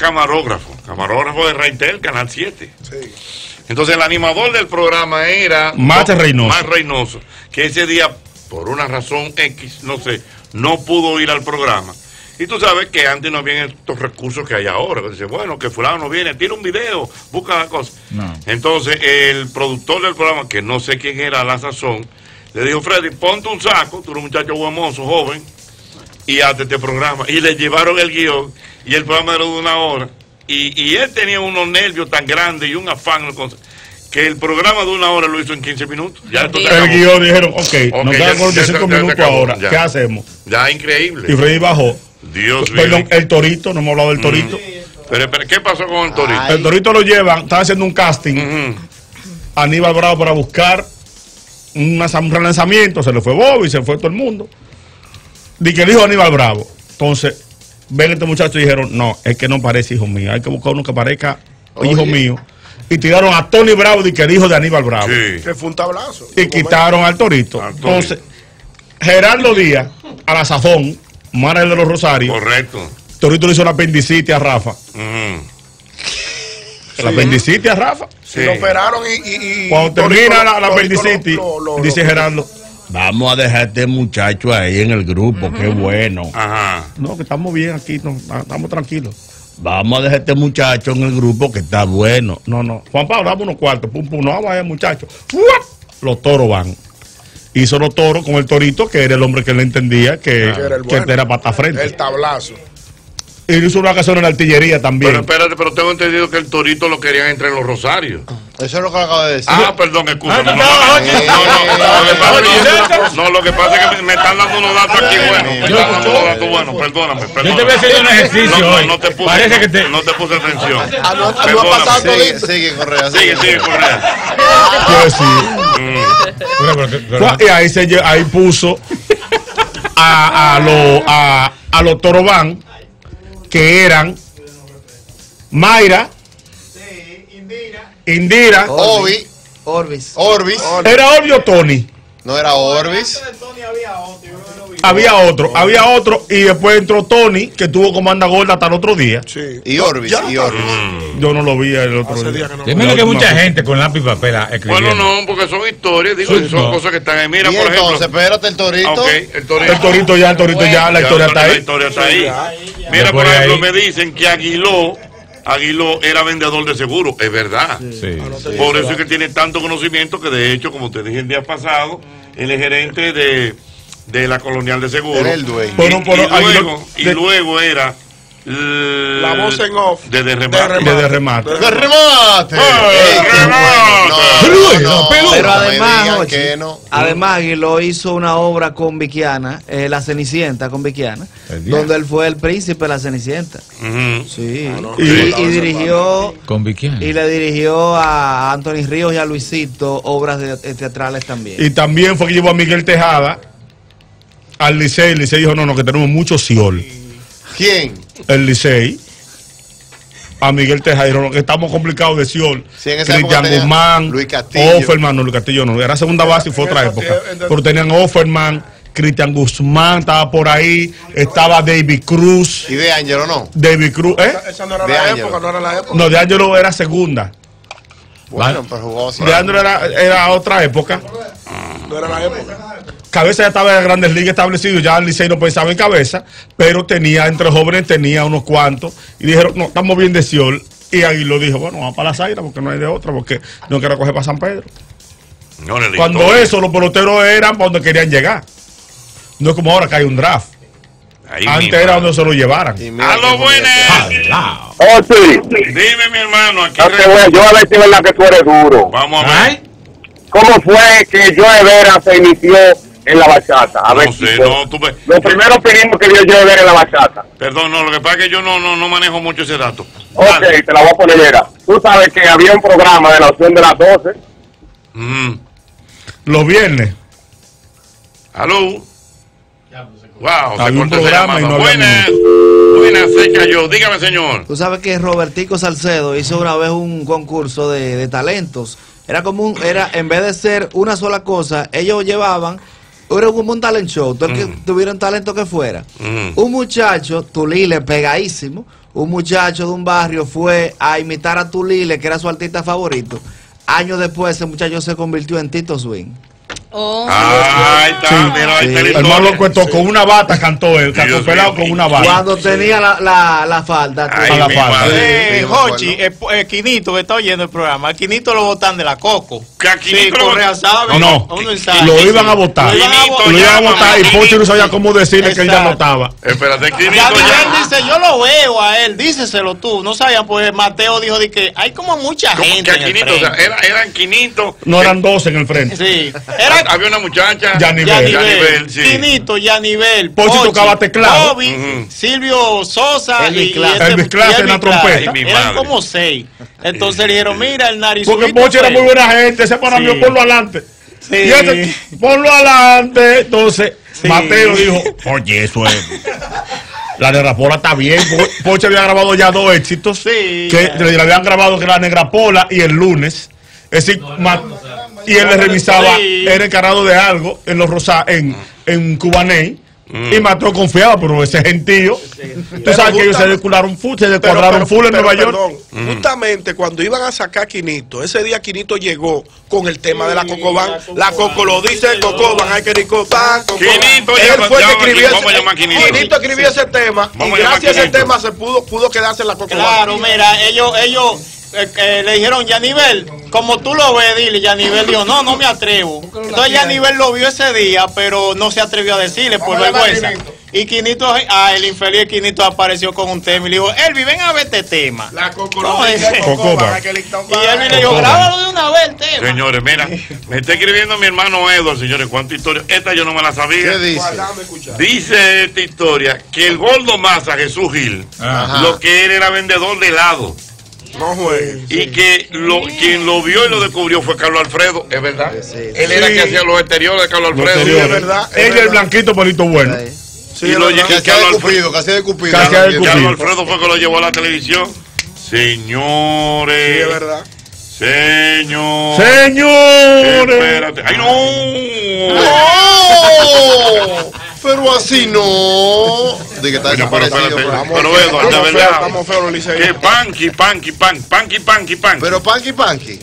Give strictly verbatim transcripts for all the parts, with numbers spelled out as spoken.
camarógrafo, camarógrafo de Raitel, Canal siete. Sí. Entonces el animador del programa era Más no, Reynoso. Más Reynoso, que ese día, por una razón X, no sé, no pudo ir al programa. Y tú sabes que antes no habían estos recursos que hay ahora. Que dice, bueno, que fulano no viene, tira un video, busca la cosa. No. Entonces el productor del programa, que no sé quién era a la sazón, le dijo, Freddy, ponte un saco, tú eres un muchacho guamoso, joven, y hazte este programa. Y le llevaron el guión, y el programa era de una hora. Y, y él tenía unos nervios tan grandes y un afán, que el programa de una hora lo hizo en quince minutos. Ya esto se el guión dijeron, ok, okay nos quedan cuarenta y cinco ya, minutos acabó, ahora, ya. ¿Qué hacemos? Ya, increíble. Y Freddy bajó. Dios mío. Perdón, el Torito, no hemos hablado del Torito. Mm. Pero, pero, ¿qué pasó con el Torito? Ay. El Torito lo llevan, estaba haciendo un casting, uh-huh. Aníbal Bravo para buscar una, un relanzamiento, se le fue Bobby, se fue todo el mundo. Dice que el hijo de Aníbal Bravo. Entonces, ven este muchacho y dijeron, no, es que no parece hijo mío, hay que buscar uno que parezca Oye. hijo mío. Y tiraron a Tony Bravo y que el hijo de Aníbal Bravo. Sí. Que fue un tablazo. Y quitaron momento. al Torito. Al Entonces, Gerardo Díaz, a la sazón, Mara de los Rosarios. Correcto. Torito le hizo la apendicitis a Rafa. Uh-huh. La sí. apendicitis a Rafa. Sí. Lo operaron y, y, y cuando Torito termina lo, la, la apendicitis, lo, lo, lo, dice lo, Gerardo, vamos a dejar a este muchacho ahí en el grupo, uh-huh. qué bueno. Ajá. No, que estamos bien aquí, no, estamos tranquilos. Vamos a dejar a este muchacho en el grupo que está bueno. No, no. Juan Pablo, dame unos cuartos. Pum, pum, no vamos a ver, muchachos. Los toros van. Hizo los toros con el Torito, que era el hombre que le entendía que, ah, era, el bueno, que era pata frente. El tablazo. Y hizo una canción en la artillería también. Pero espérate, pero tengo entendido que el Torito lo querían entre los Rosarios. Eso es lo que acabo de decir. Ah, perdón, excusa. No, no, no, lo que pasa es que me están dando unos datos aquí buenos. Me están dando unos datos buenos, perdóname. Yo te voy a hacer un ejercicio no, hoy. No te puse, Parece que te... no te puse atención. Ah, no, no ha pasado sigue, sigue, Correa. Sigue, sigue, Correa. Pues sí. Y ahí, se, ahí puso a, a los a, a los Torobán, que eran Mayra, sí, Indira, Indira, Obi, Orbis. Orbis. ¿Era Orbi o Tony? No era Orbis. Había otro, había otro, y después entró Tony, que tuvo comanda gorda hasta el otro día. Sí. Y Orbis, ya, y Orbis. Mm. Yo no lo vi el otro Hace día. Que no Dime que mucha gente con lápiz y papel escribiendo. Bueno, no, porque son historias, digo, sí, son no. cosas que están ahí. Mira, y por entonces, ejemplo. espérate, el Torito. Okay, el Torito. El Torito ya, el Torito bueno, ya, la ya, historia está ahí. La historia está ahí. Sí, Mira, por ejemplo, ahí. me dicen que Aguiló, Aguiló era vendedor de seguros, es verdad. Sí. Sí. Sí. Por eso es que tiene tanto conocimiento que, de hecho, como te dije el día pasado, él es gerente de, de la Colonial de Seguros. Era el dueño. Y, pero, pero, y, luego, y de, luego era la voz en off de, de remate. De, de remate. De remate. Pero además, Ochi, no. además Aguiló hizo una obra con Viquiana, eh, La Cenicienta con Viquiana, donde él fue el príncipe de la Cenicienta. Uh-huh. Sí. Ah, no, y, y, y dirigió con Viquiana. Y le dirigió a Anthony Ríos y a Luisito obras de, de teatrales también. Y también fue que llevó a Miguel Tejada al Licey. El Licey dijo, no, no, que tenemos mucho Ciol. ¿Quién? El Licey. A Miguel Tejada dijeron que estamos complicados de Ciol. Sí, Cristian Guzmán, Luis Castillo. Offerman, no, Luis Castillo no, era segunda base y fue otra época. Pero tenían Offerman, Cristian Guzmán estaba por ahí, estaba David Cruz. ¿Y de Ángelo no? David Cruz, ¿eh? Esa, esa no era de la época, no era la época. No, de Ángelo era segunda. Bueno, ¿vale? Pero jugó así. De Ángelo era, era otra época. No era la época. Cabeza ya estaba en las Grandes Ligas establecido, ya el Licey no pensaba en Cabeza, pero tenía, entre jóvenes tenía unos cuantos, y dijeron, no, estamos bien de Ciol, y Aguiló dijo, bueno, vamos para las Águilas, porque no hay de otra, porque no quiero coger para San Pedro. No, Cuando historia. eso, los peloteros eran para donde querían llegar. No es como ahora que hay un draft. Ahí Antes mismo. era donde se lo llevaran. A lo bueno. Oh, sí. Dime, mi hermano, aquí. No te voy, yo a ver si es verdad que tú eres duro. Vamos a ver. ¿Cómo fue que Joe Vera se inició en la bachata? A no ver sé, si no, tú me... Lo primero pedimos que dio Joe Vera en la bachata. Perdón, no, lo que pasa es que yo no, no, no manejo mucho ese dato. Ok, Dale. Te la voy a poner. Era. Tú sabes que había un programa de la opción de las doce. Mm. Los viernes. ¿Aló? Wow, había un programa y no Buenas, buenas, se cayó. Dígame, señor. Tú sabes que Robertico Salcedo hizo una vez un concurso de, de talentos. Era como un, era, en vez de ser una sola cosa, ellos llevaban Era como un talent show, todo el que Mm. tuviera un talento que fuera. Mm. Un muchacho, Tulile, pegadísimo, un muchacho de un barrio fue a imitar a Tulile, que era su artista favorito. Años después, ese muchacho se convirtió en Tito Swing. Oh. Ahí está, Sí. mira, ahí está la Sí. El historia. malo cuento con una bata cantó él, Dios cantó pelado mío. con una bata. Cuando tenía la, la, la falda. Ay, a la mi falda. madre. Eh, Sí, Jochi, me eh, eh, Quinito que está oyendo el programa, a Quinito lo botan de la Coco. Que a Quinito Sí, lo Correa botan. sabe. No, uno ensayo. lo iban a votar. Lo iban a Quinito votar. Lo iban a llama, votar y Quinito. Pochi no sabía cómo decirle que él ya no Exacto. estaba. Espérate, Quinito Ya Miguel llama. dice, yo lo veo a él, díceselo tú. No sabían, pues Mateo dijo de que hay como mucha Como gente. que a en el Quinito, o sea, frente. era, eran Quinito. No eran dos en el frente. Sí, Era, era había una muchacha. Yanivel. Yanivel, Yanivel, sí. Quinito, Yanivel, Pochi tocaba teclado. Bobby, Ujú. Silvio Sosa Elvis y, Clase. y este- Elvis Clase y en la Elvis trompeta. Clase. Ay, mi Eran madre. como seis. Entonces le dijeron, mira, el nariz. Porque Pochi era muy buena gente, ese para mí, Sí. ponlo adelante. Sí. Y este, ponlo adelante. Entonces, Sí. Mateo dijo, oye, eso es. La Negra Pola está bien. Po- Pochi había grabado ya dos éxitos. Sí. Que le habían grabado que la Negra Pola y el lunes. Es decir, Ma- y él le revisaba, Sí. era encargado de algo en los Rosa, en, en Cubaney. Y Mateo confiaba, pero ese gentío. Tú sabes que ellos se descuadraron full, se descuadraron full en pero, Nueva York. perdón, justamente cuando iban a sacar a Quinito, ese día Quinito llegó con el tema de la Cocoban. La Coco lo dice, Cocoban, hay que ricotar. Quinito, Él llama- fue el que llama- escribió vamos a ese, llamar a Quinito. Quinito escribió ese tema Vamos a y llamar a gracias a ese Quinito. tema se pudo, pudo quedarse en la Cocoban. Claro, mira, ellos, ellos eh, eh, le dijeron, Yanivel, como tú lo ves, dile, Yanivel dijo, no, no me atrevo. Entonces Yanivel lo vio ese día, pero no se atrevió a decirle por vergüenza. Y Quinito, ah, el infeliz Quinito apareció con un tema y le dijo, Elvi, ven a ver este tema. La Coco ¿Cómo lo dice, dice? Cocoban, hay que ricotar. Y Elvi le dijo, Cocoban. grábalo de una vez el tema. Señores, mira, me está escribiendo mi hermano Edward, señores, cuánta historia. Esta yo no me la sabía. ¿Qué dice? Guardame, escuchar. Dice esta historia que el gordo Maza, Jesús Gil, Ajá. lo que él era vendedor de helado. No juegues. Y que lo, quien lo vio y lo descubrió fue Carlos Alfredo, ¿es verdad? Sí. Él era Sí. el que hacía los exteriores de Carlos Los Alfredo. exteriores. es verdad, es Ella el verdad. blanquito, pelito bueno. Ahí. Sí, Y es lo verdad. llegué- Que hacía de Cupido, que hacía de Cupido. Que hacía de Carlos Cupido. Alfredo fue que lo llevó a la televisión. Sí, Señores. es verdad. Señor. Señores. Espérate. ¡Ay, no! ¡Oh! Pero así no. De que está Oye, pero desaparecido. espérate, pero- pero Edward, de Estamos feos, verdad. estamos feos los liceístas. Que Panky, Panky, Panky, Panky, Panky, Panky. Pero Panky Panky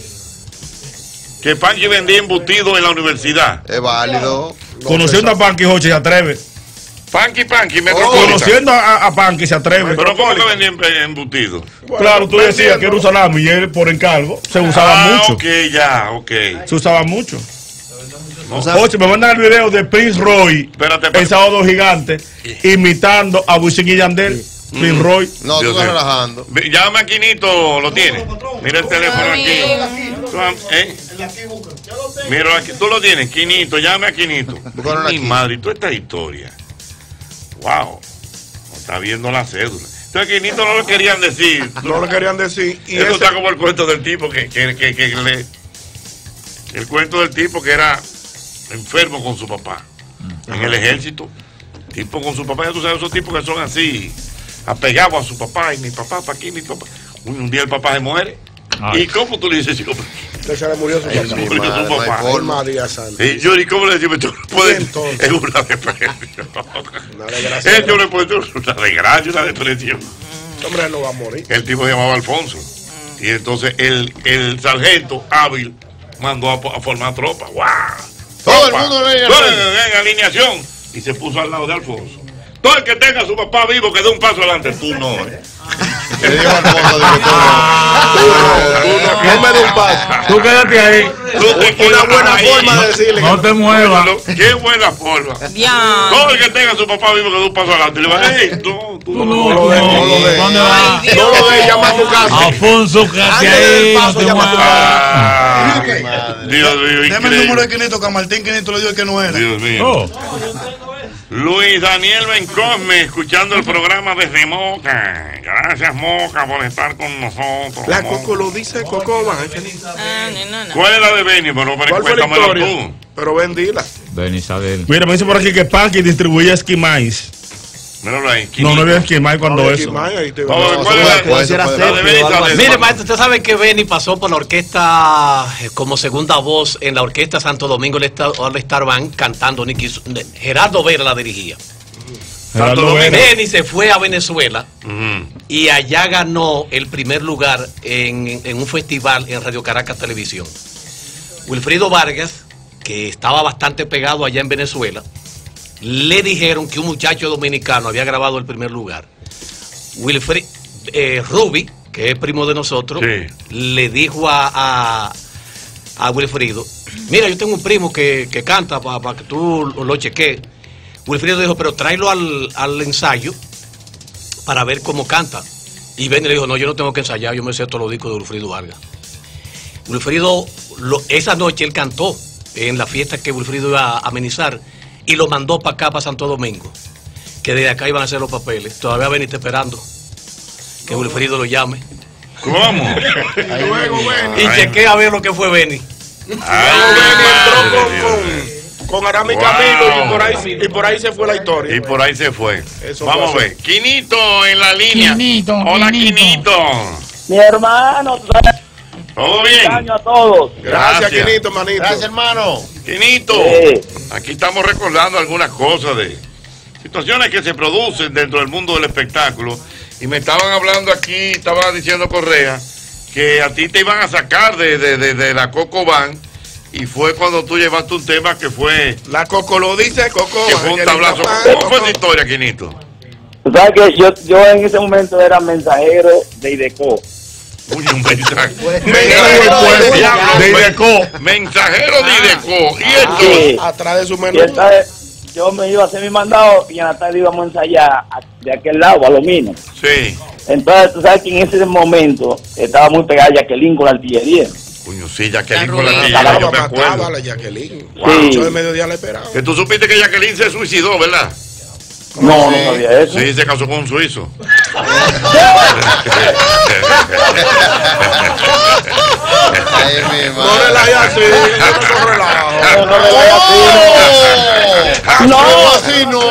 Que Panky vendía embutido en la universidad. es válido. Conociendo a Panky, Joche se atreve. Panky, Panky, Metropolitan. Conociendo a, a Panky se atreve. Pero ¿cómo que vendía em- embutido? Claro, tú decías que era un salami y él por encargo se usaba Ah, mucho. ok, ya, ok. Se usaba mucho. O sea, Oye, me mandan el video de Prince Roy Espérate, en espérate. Sábado Gigante imitando a Wisin y Yandel. Prince Roy. No, tú Dios estás mío. relajando. Ve- Llama a Quinito, lo tiene. Mira el teléfono aquí. Tú, ¿eh? Mira aquí, tú lo tienes, Quinito, llame a Quinito. Búscalo Mi aquí. madre, y toda esta historia. Wow, no está viendo la cédula. Entonces Quinito no lo querían decir. No le querían decir. Y Eso ese, está como el cuento del tipo que, que, que, que le. El cuento del tipo que era enfermo con su papá. En el ejército. Tipo con su papá. Ya tú sabes, esos tipos que son así, apegados a su papá. Y mi papá, para aquí, mi papá. Un, un día el papá se muere. Ay. ¿Y cómo tú le dices, chico? que se le murió su Ay, papá. mi murió madre, su no hay papá. Ay, forma. María Santa. Y yo, ¿y cómo le decimos? Tú no puedes. Y entonces. Es una depresión. Una desgracia. Eh, yo le puedo decir una desgracia, una depresión. Este hombre no va a morir. El tipo se llamaba Alfonso. Y entonces el, el sargento hábil mandó a, a formar tropa. ¡Guau! Todo el Tropa. mundo le Todo el- en alineación. Y se puso al lado de Alfonso. Todo el que tenga a su papá vivo que dé un paso adelante. Tú no. ¿eh? Le dijo al fondo de que todo. No me dé un paso. Tú quédate ahí. Tú te Una quedas buena ahí. forma de decirle. No te muevas. Qué buena forma. Ya. Todo el que tenga a su papá vivo que dé un paso adelante. Y le va, hey, tú, tú Tú no. no, lo dejes, no, no lo dejes. ¿dónde vas? No lo dejes llamar a tu casa. Alfonso, quédate Antes del ahí. No paso, te llama a tu muevas. Ah, Madre. Dios mío, Deme el número increíble. de Quinito, que a Martín Quinito le dijo que no era. Dios mío. Oh, Luis Daniel Bencosme, escuchando el programa desde Moca. Gracias, Moca, por estar con nosotros. La Moca. Coco lo dice, Coco van. Ah, no, no, no. ¿Cuál es la de Benny? Pero, pero ¿Cuál fue la cuéntamela historia? tú. Pero vendila. ven Isabel. Mira, me dice por aquí que Panky distribuía esquimais Míralo ahí. No, no había esquimay cuando No, eso. esquimay, ahí te- Vamos a ver, no, ¿cuál eso es la- puede ser, la puede de ser. Benny Sales? Mire, maestro, usted sabe que Benny pasó por la orquesta eh, como segunda voz en la orquesta Santo Domingo All Star, All Star Band cantando. Nicky, Gerardo Vera la dirigía. Gerardo Domingo. Vera. Benny se fue a Venezuela Ujú. y allá ganó el primer lugar en, en un festival en Radio Caracas Televisión. Wilfrido Vargas, que estaba bastante pegado allá en Venezuela, le dijeron que un muchacho dominicano había grabado el primer lugar. Wilfrido eh, Ruby, que es primo de nosotros, Sí. le dijo a, a, a Wilfrido, mira, yo tengo un primo que, que canta para que tú lo, lo cheques. Wilfrido dijo, pero tráelo al, al ensayo para ver cómo canta. Y Benny le dijo, no, yo no tengo que ensayar, yo me sé todos los discos de Wilfrido Vargas. Wilfrido, lo- esa noche él cantó en la fiesta que Wilfrido iba a amenizar y lo mandó para acá, para Santo Domingo, que desde acá iban a hacer los papeles. Todavía Benny está esperando que Wilfrido lo llame. ¿Cómo? Luego, Benny. Y chequea a ver lo que fue Benny. Ay, Luego Benny entró madre con, de Dios. con, con Arami Wow. Camilo y por, ahí, y por ahí se fue la historia. Y por ahí se fue. Eso Vamos a fue ver. Quinito en la línea. Quinito, Hola, Quinito. Quinito. Mi hermano, ¿Todo feliz bien? año a todos. Gracias, Gracias. Quinito, manito. Gracias, hermano. Quinito, Sí. aquí estamos recordando algunas cosas de situaciones que se producen dentro del mundo del espectáculo. Y me estaban hablando aquí, estaba diciendo Correa, que a ti te iban a sacar de, de, de, de la Coco Band. Y fue cuando tú llevaste un tema que fue, La Coco lo dice, Coco. que fue un Angelina tablazo. Pan, ¿Cómo fue Coco. esa historia, Quinito? Tú sabes que yo, yo en ese momento era mensajero de IDECO. Uy, un mensaje. Mensajero de Diablo, De men- Ideco. Mensajero de Ideco. Y esto. Sí. Atrás de su Y menú. entonces yo me iba a hacer mi mandado y en la tarde íbamos a ensayar a- de aquel lado, a los minos. Sí. Entonces tú sabes que en ese momento estaba muy pegada Jacqueline con la artillería. Coño, sí, Jacqueline con la Rubén. tía, Mataba, yo me mataba acuerdo. a la Jacqueline. Sí. Yo de mediodía la esperaba. Que tú supiste que Jacqueline se suicidó, ¿verdad? No, no sabía eso. Sí, se casó con un suizo. Ay, mi No madre. relajes así, no no relajo. No, no le vaya así. No, No. así no.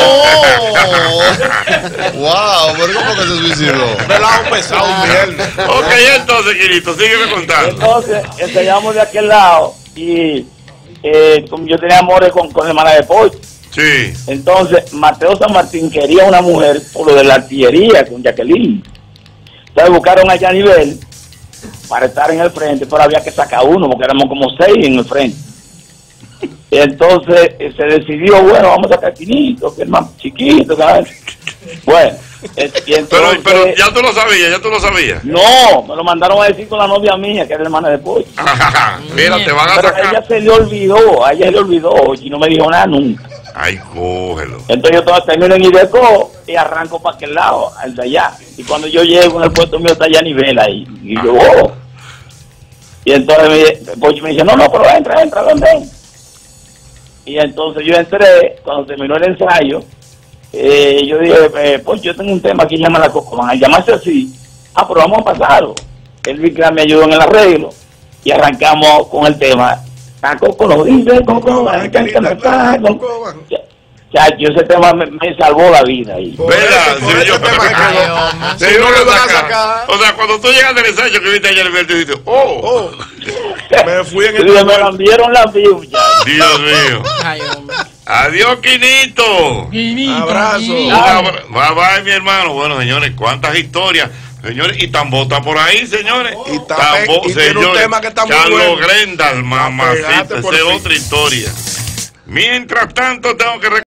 Wow, pero ¿cómo que se suicidó? Relajo pesado un viernes. Ok, entonces, Quirito, sígueme contando. Entonces ensayamos de aquel lado y eh, como yo tenía amores con, con hermana de Pocho. Sí. Entonces Mateo San Martín quería una mujer por lo de la artillería con Jacqueline. Entonces buscaron a Yanivel para estar en el frente, pero había que sacar uno porque éramos como seis en el frente. Y entonces eh, se decidió, bueno, vamos a sacar a Quinito, que es más chiquito, ¿sabes? Bueno, eh, y Pero, entonces... pero ya tú lo sabías, ya tú lo sabías. No, me lo mandaron a decir con la novia mía, que era hermana de Pocho. Ajá, mira, te van a Pero a ella sacar. se le olvidó, a ella se le olvidó y no me dijo nada nunca. Ay, cógelo. Entonces yo todo termino en Ideco y arranco para aquel lado, al de allá. Y cuando yo llego en el puesto mío está ya a nivel ahí. Y yo, oh. Y entonces me, Pocho me dice, no, no, pero entra, entra, ¿dónde? Y entonces yo entré, cuando terminó el ensayo, eh, yo dije, eh, Pocho, yo tengo un tema que se llama la Coco, van a llamarse así. Ah, pero vamos a pasarlo. El Vicram me ayudó en el arreglo y arrancamos con el tema. La Coco lo dice, Coco, hay que cantar, Coco. Chacho, ese tema me, me salvó la vida ahí. ¿Verdad? Por Sí, ese yo- tema que Ay, quedó. hombre. Si Sí, no lo le van a sacar. sacar. O sea, cuando tú llegas del ensayo que viste ayer el verde, dices, oh, Oh, me fui en Sí, el me lambieron la vida, muchachos. Dios mío. Ay, hombre. Adiós, Quinito. Quinito, Abrazo. Quinito. Un abra- Bye bye, mi hermano. Bueno, señores, cuántas historias. Señores, y Tambo está por ahí, señores. Y está pe- y tiene un tema que está muy Carlos bueno. Grendal, mamacita, Pegate esa por es fin. otra historia. Mientras tanto, tengo que